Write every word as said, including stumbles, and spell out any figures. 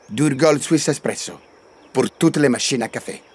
Durgol Swiss Espresso. Pour toutes les machines à café.